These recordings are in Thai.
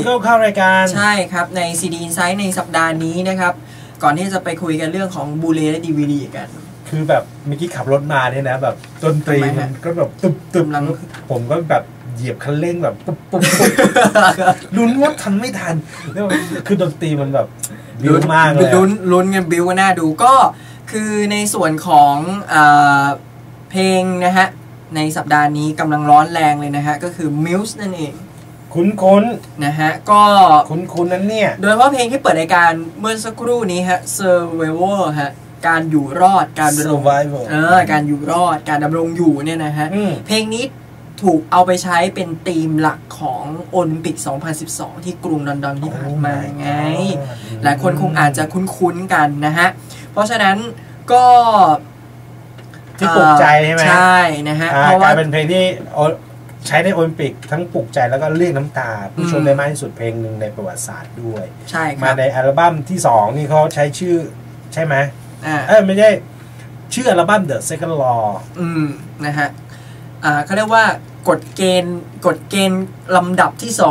เข้ารายการใช่ครับใน CD Insight ในสัปดาห์นี้นะครับก่อนที่จะไปคุยกันเรื่องของบูเลและ DVD กันคือแบบเมื่อกี้ขับรถมาเนี่ยนะแบบดนตรีมันก็แบบตึบผมก็แบบเหยียบคันเร่งแบบปุ๊บลุ้นว่าทันไม่ทันแล้วคือดนตรีมันแบบบิ้วมากเลยลุ้นกันบิ้วก็น่าดูก็คือในส่วนของเพลงนะฮะในสัปดาห์นี้กำลังร้อนแรงเลยนะฮะก็คือ Muse นั่นเองคุ้นนะฮะก็คุ้นนั้นเนี่ยโดยเฉพาะเพลงที่เปิดรายการเมื่อสักครู่นี้ฮะ Survival ฮะการอยู่รอดการดำรงการอยู่รอดการดำรงอยู่เนี่ยนะฮะเพลงนี้ถูกเอาไปใช้เป็นธีมหลักของโอลิมปิก 2012 ที่กรุงลอนดอนที่ผ่านมาไงหลายคนคงอาจจะคุ้นๆกันนะฮะเพราะฉะนั้นก็ที่ปลุกใจใช่ไหมใช่นะฮะเพราะว่าเป็นเพลงที่ใช้ในโอลิมปิกทั้งปลุกใจแล้วก็เรียกน้ำตาผู้ชมได้มากที่สุดเพลงหนึ่งในประวัติศาสตร์ด้วยใช่ครับมาในอัลบั้มที่2นี่เขาใช้ชื่อใช่ไหมไม่ใช่ชื่ออัลบั้ม The Second Law นะฮะเขาเรียกว่ากฎเกณฑ์ลำดับที่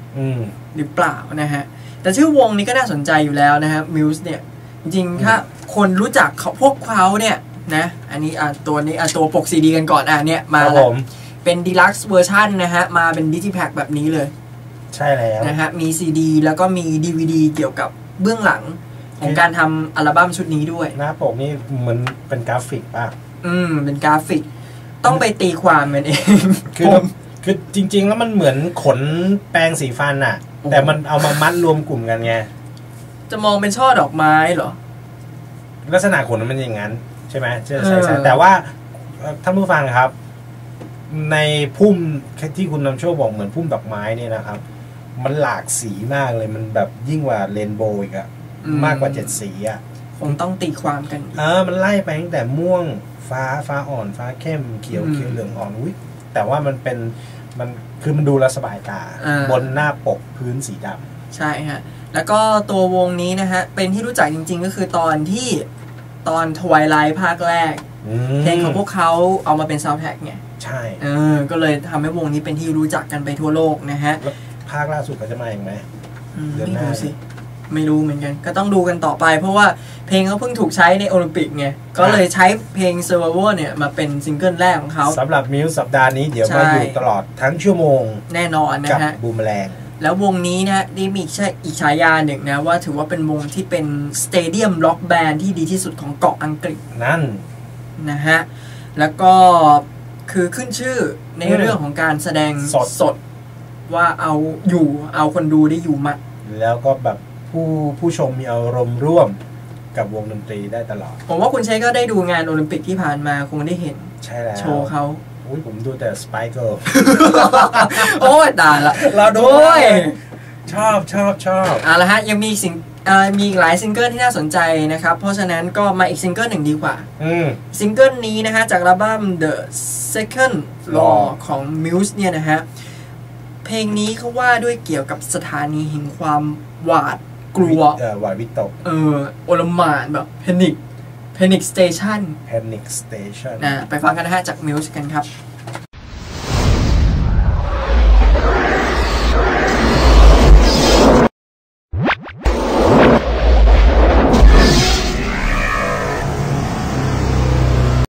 2หรือเปล่านะฮะแต่ชื่อวงนี้ก็น่าสนใจอยู่แล้วนะฮะ Muse เนี่ยจริงๆถ้าคนรู้จักพวกเขาเนี่ยนะอันนี้ตัวปกซีดีกันก่อนเนี่ยมาแล้วเป็น Deluxe Version นะฮะมาเป็น Digipack แบบนี้เลยใช่แล้วนะฮะมี CD แล้วก็มี DVD เกี่ยวกับเบื้องหลังของการทำอัลบั้มชุดนี้ด้วยหน้าปกนี่เหมือนเป็นกราฟิกป่ะเป็นกราฟิกต้องไปตีความมันเองคือจริงๆแล้วมันเหมือนขนแปรงสีฟันอะแต่มันเอามามัดรวมกลุ่มกันไงจะมองเป็นช่อดอกไม้เหรอลักษณะขนมันอย่างนั้นใช่ไหมใช่แต่ว่าท่านผู้ฟังครับในพุ่มที่คุณนำโชคบอกเหมือนพุ่มดอกไม้เนี่ยนะครับมันหลากสีมากเลยมันแบบยิ่งกว่าเรนโบว์อีกอะมากกว่า7สีอะคงต้องตีความกันมันไล่ไปตั้งแต่ม่วงฟ้าอ่อนฟ้าเข้มเขียวเหลืองอ่อนแต่ว่ามันเป็นคือมันดูแล้วสบายตาบนหน้าปกพื้นสีดำใช่ฮะแล้วก็ตัววงนี้นะฮะเป็นที่รู้จักจริงๆก็คือตอนทวายไลท์ภาคแรกเพลงของพวกเขาเอามาเป็นซาวด์แทร็กไงใช่ก็เลยทำให้วงนี้เป็นที่รู้จักกันไปทั่วโลกนะฮะภาคล่าสุดเขาจะมาอีกไหมไม่รู้สิไม่รู้เหมือนกันก็ต้องดูกันต่อไปเพราะว่าเพลงเขาเพิ่งถูกใช้ในโอลิมปิกไงก็เลยใช้เพลง Survivor เนี่ยมาเป็นซิงเกิลแรกของเขาสำหรับมิวสัปดาห์นี้เดี๋ยวมาอยู่ตลอดทั้งชั่วโมงแน่นอนนะฮะบูมแมลงแล้ววงนี้นะได้มีอีกฉายาหนึ่งนะว่าถือว่าเป็นวงที่เป็นสเตเดียมล็อกแบนด์ที่ดีที่สุดของเกาะอังกฤษนั่นนะฮะแล้วก็คือขึ้นชื่อในเรื่องของการแสดงสดว่าเอาคนดูได้อยู่มัดแล้วก็แบบผู้ชมมีอารมณ์ร่วมกับวงดนตรีได้ตลอดผมว่าคุณเชคก็ได้ดูงานโอลิมปิกที่ผ่านมาคงได้เห็นใช่แล้วโชว์เขาผมดูแต่ Spice Girl โอ้ยตายละเราด้วยชอบละฮะยังมีมีหลายซิงเกิลที่น่าสนใจนะครับเพราะฉะนั้นก็มาอีกซิงเกิลหนึ่งดีกว่าซิงเกิลนี้นะฮะจากอัลบั้ม The Second Law ของ Muse เนี่ยนะฮะเพลงนี้เขาว่าด้วยเกี่ยวกับสถานีแห่งความหวาดกลัวหวาดวิตกโอลหม่านแบบ Panic Station ไปฟังกันนะฮะจาก Muse กันครับ